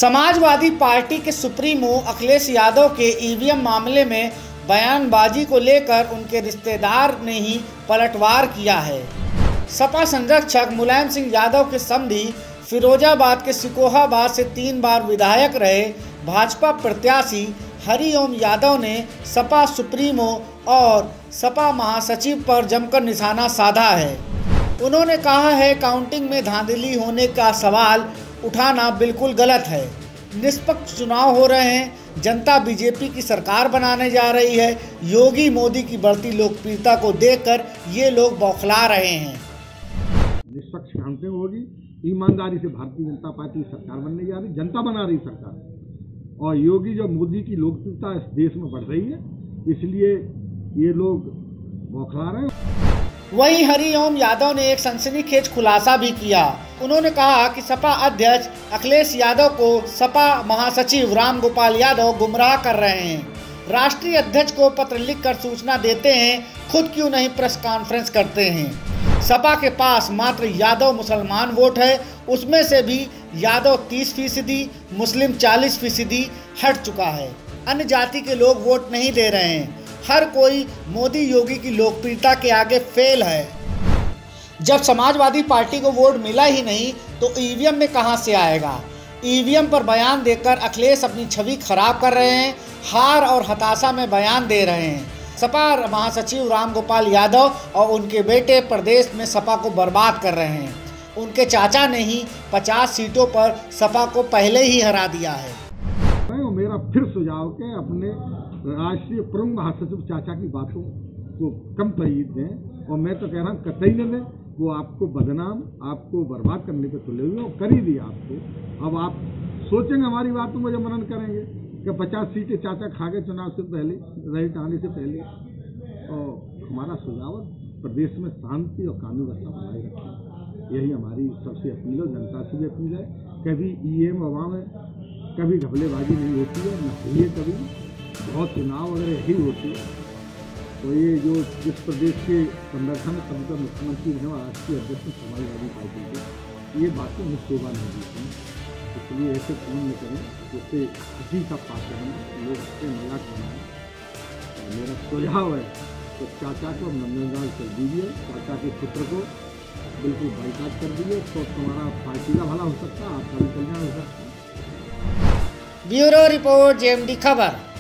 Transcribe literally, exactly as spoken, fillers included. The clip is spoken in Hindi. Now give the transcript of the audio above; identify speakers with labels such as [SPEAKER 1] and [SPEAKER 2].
[SPEAKER 1] समाजवादी पार्टी के सुप्रीमो अखिलेश यादव के ईवीएम मामले में बयानबाजी को लेकर उनके रिश्तेदार ने ही पलटवार किया है। सपा संरक्षक मुलायम सिंह यादव के समधी फिरोजाबाद के सिकोहाबाद से तीन बार विधायक रहे भाजपा प्रत्याशी हरिओम यादव ने सपा सुप्रीमो और सपा महासचिव पर जमकर निशाना साधा है। उन्होंने कहा है काउंटिंग में धांधली होने का सवाल उठाना बिल्कुल गलत है। निष्पक्ष चुनाव हो रहे हैं, जनता बीजेपी की सरकार बनाने जा रही है। योगी मोदी की बढ़ती लोकप्रियता को देखकर ये लोग बौखला रहे हैं।
[SPEAKER 2] निष्पक्ष काउंटिंग होगी, ईमानदारी से भारतीय जनता पार्टी सरकार बनने जा रही, जनता बना रही सरकार। और योगी जो मोदी की लोकप्रियता इस देश में बढ़ रही है, इसलिए ये लोग बौखला रहे हैं।
[SPEAKER 1] वहीं हरिओम यादव ने एक सनसनीखेज खुलासा भी किया। उन्होंने कहा कि सपा अध्यक्ष अखिलेश यादव को सपा महासचिव रामगोपाल यादव गुमराह कर रहे हैं। राष्ट्रीय अध्यक्ष को पत्र लिखकर सूचना देते हैं, खुद क्यों नहीं प्रेस कॉन्फ्रेंस करते हैं। सपा के पास मात्र यादव मुसलमान वोट है, उसमें से भी यादव तीस फीसदी, मुस्लिम चालीस फीसदी हट चुका है। अन्य जाति के लोग वोट नहीं दे रहे हैं। हर कोई मोदी योगी की लोकप्रियता के आगे फेल है। जब समाजवादी पार्टी को वोट मिला ही नहीं तो ईवीएम में कहां से आएगा। ईवीएम पर बयान देकर अखिलेश अपनी छवि खराब कर रहे हैं, हार और हताशा में बयान दे रहे हैं। सपा महासचिव रामगोपाल यादव और उनके बेटे प्रदेश में सपा को बर्बाद कर रहे हैं। उनके चाचा ने ही पचास सीटों पर सपा को पहले ही हरा दिया है।
[SPEAKER 2] मेरा फिर सुझाव के अपने राष्ट्रीय प्रमुख महासचिव चाचा की बातों को कम तवज्जो दें, और मैं तो कह रहा हूँ कतई न दें। वो आपको बदनाम, आपको बर्बाद करने पे तुले हुए और कर ही दिया आपको। अब आप सोचेंगे हमारी बातों को जब मनन करेंगे कि पचास सीटें चाचा खा गए चुनाव से पहले, रिजल्ट आने से पहले। और हमारा सुझाव प्रदेश में शांति और कानून व्यवस्था बनाए रखें, यही हमारी सबसे अपील है। जनता से भी अपील है, कभी ईवीएम हवा में कभी घपलेबाजी नहीं होती है, न हुई है कभी। बहुत चुनाव वगैरह यही होती है। तो ये जो जिस प्रदेश के संगठन कभी का मुख्यमंत्री हैं राष्ट्रीय अध्यक्ष समाजवादी पार्टी के, ये बातें हमें शोभा नहीं देती हैं। इसलिए ऐसे फोन न करें जिससे किसी का पात्र बने, लोग उससे मजाक बनाएं। मेरा सुझाव है तो चाचा को नंदनलाल कर दीजिए, चाचा के पुत्र को बिल्कुल बाइकाट कर दीजिए, तो तुम्हारा पार्टी का भला हो सकता है, आपका भी कल्याण हो सकता है।
[SPEAKER 1] ब्यूरो रिपोर्ट जेएमडी खबर।